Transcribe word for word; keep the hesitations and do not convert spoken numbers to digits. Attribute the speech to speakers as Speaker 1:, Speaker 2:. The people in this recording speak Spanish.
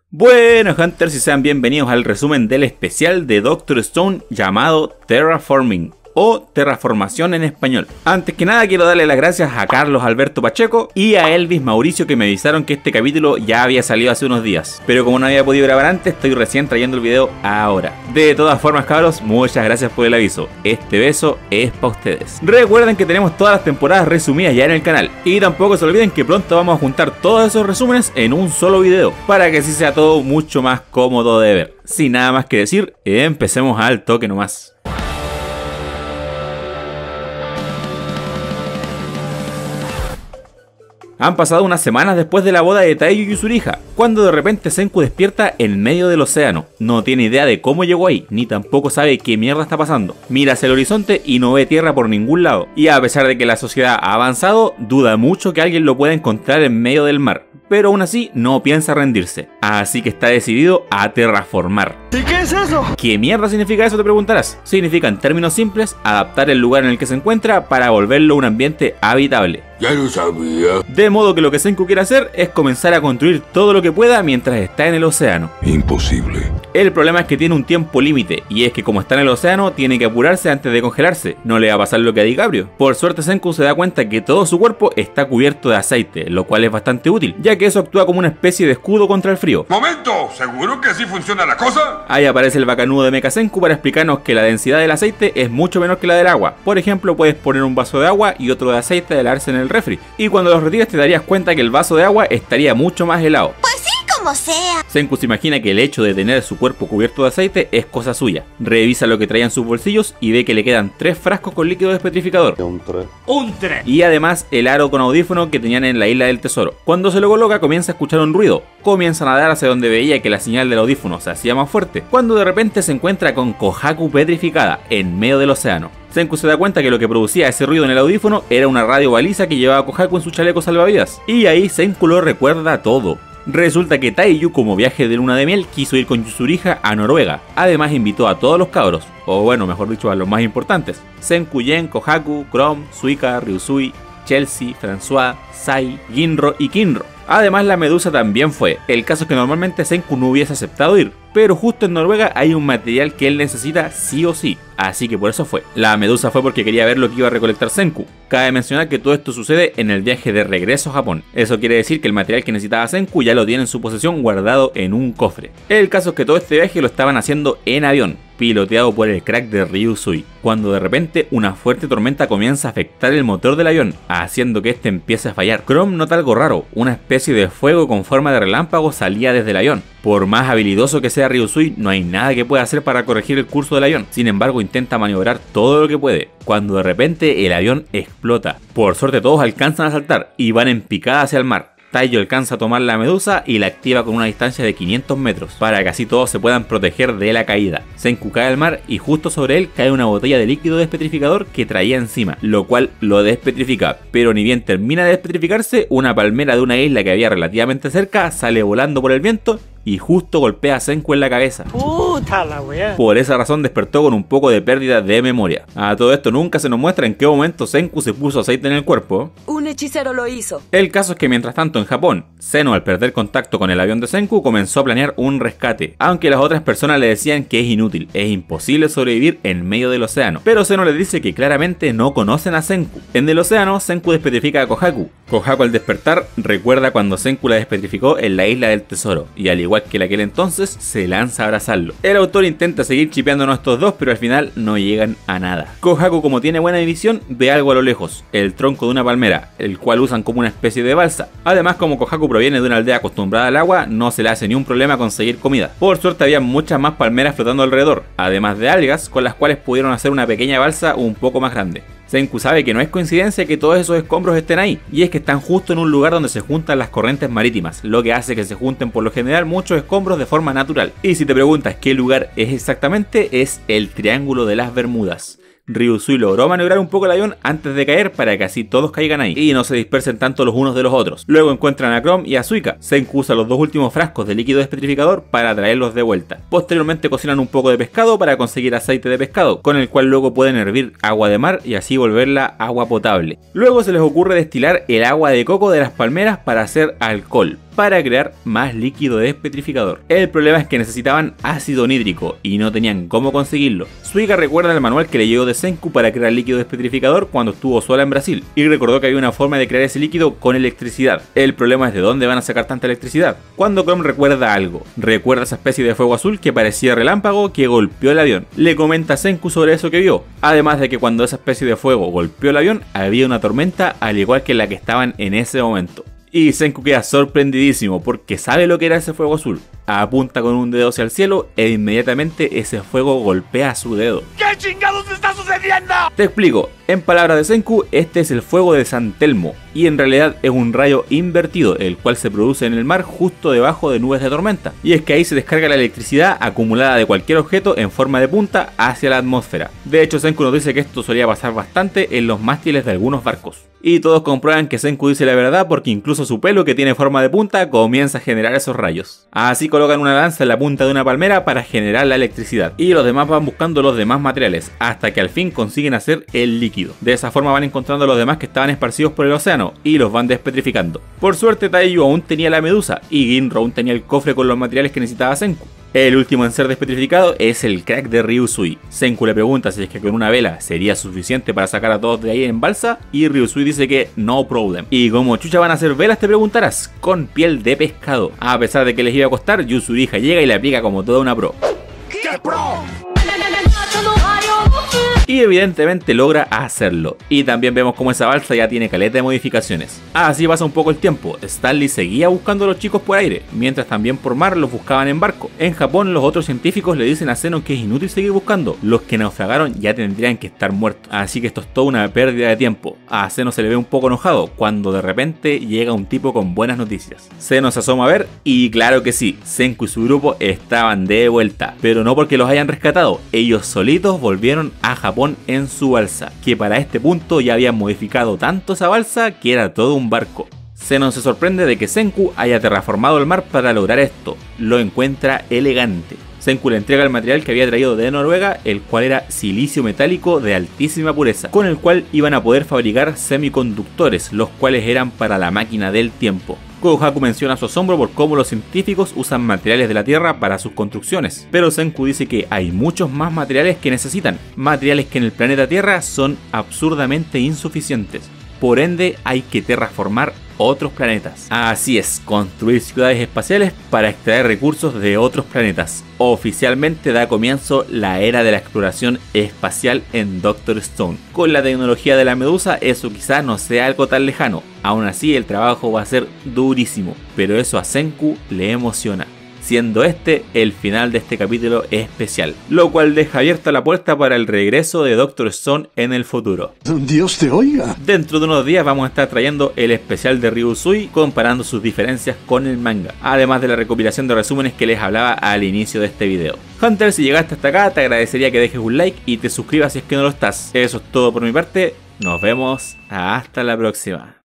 Speaker 1: Buenos Hunters y sean bienvenidos al resumen del especial de Doctor Stone llamado Terraforming, o terraformación en español. Antes que nada quiero darle las gracias a Carlos Alberto Pacheco y a Elvis Mauricio que me avisaron que este capítulo ya había salido hace unos días, pero como no había podido grabar antes, estoy recién trayendo el video ahora. De todas formas, cabros, muchas gracias por el aviso. Este beso es para ustedes. Recuerden que tenemos todas las temporadas resumidas ya en el canal, y tampoco se olviden que pronto vamos a juntar todos esos resúmenes en un solo video, para que así sea todo mucho más cómodo de ver. Sin nada más que decir, empecemos al toque nomás. Han pasado unas semanas después de la boda de Taiyo y Yuzuriha, cuando de repente Senku despierta en medio del océano. No tiene idea de cómo llegó ahí, ni tampoco sabe qué mierda está pasando. Mira hacia el horizonte y no ve tierra por ningún lado. Y a pesar de que la sociedad ha avanzado, duda mucho que alguien lo pueda encontrar en medio del mar. Pero aún así no piensa rendirse, así que está decidido a terraformar.
Speaker 2: ¿Y qué es eso?
Speaker 1: ¿Qué mierda significa eso?, te preguntarás. Significa, en términos simples, adaptar el lugar en el que se encuentra para volverlo un ambiente habitable.
Speaker 2: Ya lo sabía.
Speaker 1: De modo que lo que Senku quiere hacer es comenzar a construir todo lo que pueda mientras está en el océano.
Speaker 2: Imposible.
Speaker 1: El problema es que tiene un tiempo límite, y es que como está en el océano tiene que apurarse antes de congelarse. No le va a pasar lo que a DiCaprio. Por suerte Senku se da cuenta que todo su cuerpo está cubierto de aceite, lo cual es bastante útil, ya que eso actúa como una especie de escudo contra el frío.
Speaker 2: ¡Momento! ¿Seguro que así funciona la cosa?
Speaker 1: Ahí aparece el bacanudo de Mecha Senku para explicarnos que la densidad del aceite es mucho menor que la del agua. Por ejemplo, puedes poner un vaso de agua y otro de aceite de helarse en el refri, y cuando los retires te darías cuenta que el vaso de agua estaría mucho más helado.
Speaker 3: Pues sí, como sea.
Speaker 1: Senku se imagina que el hecho de tener su cuerpo cubierto de aceite es cosa suya. Revisa lo que traía en sus bolsillos y ve que le quedan tres frascos con líquido despetrificador.
Speaker 2: Un tres.
Speaker 1: ¡Un tres! Y además el aro con audífono que tenían en la isla del tesoro. Cuando se lo coloca comienza a escuchar un ruido. Comienza a nadar hacia donde veía que la señal del audífono se hacía más fuerte, cuando de repente se encuentra con Kohaku petrificada en medio del océano. Senku se da cuenta que lo que producía ese ruido en el audífono era una radio baliza que llevaba Kohaku en su chaleco salvavidas. Y ahí Senku lo recuerda todo. Resulta que Taiyu, como viaje de luna de miel, quiso ir con Yuzuriha a Noruega. Además invitó a todos los cabros, o bueno, mejor dicho, a los más importantes: Senku, Yen, Kohaku, Chrome, Suika, Ryusui, Chelsea, François, Sai, Ginro y Kinro. Además la medusa también fue. El caso es que normalmente Senku no hubiese aceptado ir, pero justo en Noruega hay un material que él necesita sí o sí, así que por eso fue. La medusa fue porque quería ver lo que iba a recolectar Senku. Cabe mencionar que todo esto sucede en el viaje de regreso a Japón. Eso quiere decir que el material que necesitaba Senku ya lo tiene en su posesión guardado en un cofre. El caso es que todo este viaje lo estaban haciendo en avión, piloteado por el crack de Ryusui, cuando de repente una fuerte tormenta comienza a afectar el motor del avión, haciendo que este empiece a fallar. Chrome nota algo raro: una especie de fuego con forma de relámpago salía desde el avión. Por más habilidoso que sea Ryusui, no hay nada que pueda hacer para corregir el curso del avión. Sin embargo, intenta maniobrar todo lo que puede, cuando de repente el avión explota. Por suerte todos alcanzan a saltar y van en picada hacia el mar. Taiyo alcanza a tomar la medusa y la activa con una distancia de quinientos metros, para que así todos se puedan proteger de la caída. Senku cae al mar y justo sobre él cae una botella de líquido despetrificador que traía encima, lo cual lo despetrifica. Pero ni bien termina de despetrificarse, una palmera de una isla que había relativamente cerca sale volando por el viento y justo golpea a Senku en la cabeza.
Speaker 4: Puta la wea.
Speaker 1: Por esa razón despertó con un poco de pérdida de memoria. A todo esto nunca se nos muestra en qué momento Senku se puso aceite en el cuerpo.
Speaker 5: Un hechicero lo hizo.
Speaker 1: El caso es que mientras tanto en Japón, Zeno, al perder contacto con el avión de Senku, comenzó a planear un rescate, aunque las otras personas le decían que es inútil, es imposible sobrevivir en medio del océano. Pero Zeno les dice que claramente no conocen a Senku. En el océano, Senku despetrifica a Kohaku. Kohaku al despertar recuerda cuando Senku la despetrificó en la isla del tesoro, y al igual que en aquel entonces, se lanza a abrazarlo. El autor intenta seguir chipeándonos a estos dos, pero al final no llegan a nada. Kohaku, como tiene buena visión, ve algo a lo lejos: el tronco de una palmera, el cual usan como una especie de balsa. Además, como Kohaku proviene de una aldea acostumbrada al agua, no se le hace ni un problema conseguir comida. Por suerte había muchas más palmeras flotando alrededor, además de algas con las cuales pudieron hacer una pequeña balsa un poco más grande. Senku sabe que no es coincidencia que todos esos escombros estén ahí, y es que están justo en un lugar donde se juntan las corrientes marítimas, lo que hace que se junten por lo general muchos escombros de forma natural. Y si te preguntas qué lugar es exactamente, es el Triángulo de las Bermudas. Ryusui logró maniobrar un poco el avión antes de caer para que así todos caigan ahí y no se dispersen tanto los unos de los otros. Luego encuentran a Chrome y a Suika. Senku usa los dos últimos frascos de líquido despetrificador para traerlos de vuelta. Posteriormente cocinan un poco de pescado para conseguir aceite de pescado, con el cual luego pueden hervir agua de mar y así volverla agua potable. Luego se les ocurre destilar el agua de coco de las palmeras para hacer alcohol. para crear más líquido despetrificador. El problema es que necesitaban ácido nítrico y no tenían cómo conseguirlo. Suiga recuerda el manual que le llegó de Senku para crear líquido despetrificador cuando estuvo sola en Brasil y recordó que había una forma de crear ese líquido con electricidad. El problema es de dónde van a sacar tanta electricidad. Cuando Chrome recuerda algo, recuerda esa especie de fuego azul que parecía relámpago que golpeó el avión. Le comenta a Senku sobre eso que vio, además de que cuando esa especie de fuego golpeó el avión había una tormenta al igual que la que estaban en ese momento. Y Senku queda sorprendidísimo porque sabe lo que era ese fuego azul. Apunta con un dedo hacia el cielo e inmediatamente ese fuego golpea su dedo.
Speaker 2: ¿Qué chingados está sucediendo?
Speaker 1: Te explico, en palabras de Senku, este es el fuego de San Telmo y en realidad es un rayo invertido, el cual se produce en el mar justo debajo de nubes de tormenta. Y es que ahí se descarga la electricidad acumulada de cualquier objeto en forma de punta hacia la atmósfera. De hecho, Senku nos dice que esto solía pasar bastante en los mástiles de algunos barcos. Y todos comprueban que Senku dice la verdad porque incluso su pelo, que tiene forma de punta, comienza a generar esos rayos. Así colocan una lanza en la punta de una palmera para generar la electricidad. Y los demás van buscando los demás materiales, hasta que al fin consiguen hacer el líquido. De esa forma van encontrando a los demás que estaban esparcidos por el océano, y los van despetrificando. Por suerte Taiyu aún tenía la medusa, y Ginro aún tenía el cofre con los materiales que necesitaba Senku. El último en ser despetrificado es el crack de Ryusui. Senku le pregunta si es que con una vela sería suficiente para sacar a todos de ahí en balsa, y Ryusui dice que no problem. ¿Y cómo chucha van a hacer velas, te preguntarás? Con piel de pescado. A pesar de que les iba a costar, Yuzuriha llega y le aplica como toda una pro.
Speaker 2: ¿Qué pro?
Speaker 1: Y evidentemente logra hacerlo. Y también vemos como esa balsa ya tiene caleta de modificaciones. Así pasa un poco el tiempo. Stanley seguía buscando a los chicos por aire, mientras también por mar los buscaban en barco. En Japón los otros científicos le dicen a Zenon que es inútil seguir buscando. Los que naufragaron ya tendrían que estar muertos. Así que esto es toda una pérdida de tiempo. A Zenon se le ve un poco enojado cuando de repente llega un tipo con buenas noticias. Zenon se asoma a ver y claro que sí, Senku y su grupo estaban de vuelta. Pero no porque los hayan rescatado, ellos solitos volvieron a Japón en su balsa, que para este punto ya habían modificado tanto esa balsa que era todo un barco. Zenon se sorprende de que Senku haya terraformado el mar para lograr esto, lo encuentra elegante. Senku le entrega el material que había traído de Noruega, el cual era silicio metálico de altísima pureza, con el cual iban a poder fabricar semiconductores, los cuales eran para la máquina del tiempo. Kohaku menciona su asombro por cómo los científicos usan materiales de la Tierra para sus construcciones, pero Senku dice que hay muchos más materiales que necesitan, materiales que en el planeta Tierra son absurdamente insuficientes. Por ende, hay que terraformar otros planetas. Así es, construir ciudades espaciales para extraer recursos de otros planetas. Oficialmente da comienzo la era de la exploración espacial en Doctor Stone. Con la tecnología de la medusa, eso quizás no sea algo tan lejano. Aún así, el trabajo va a ser durísimo, pero eso a Senku le emociona, siendo este el final de este capítulo especial, lo cual deja abierta la puerta para el regreso de Doctor Stone en el futuro.
Speaker 3: Dios te oiga.
Speaker 1: Dentro de unos días vamos a estar trayendo el especial de Ryusui, comparando sus diferencias con el manga, además de la recopilación de resúmenes que les hablaba al inicio de este video. Hunter, si llegaste hasta acá, te agradecería que dejes un like y te suscribas si es que no lo estás. Eso es todo por mi parte, nos vemos hasta la próxima.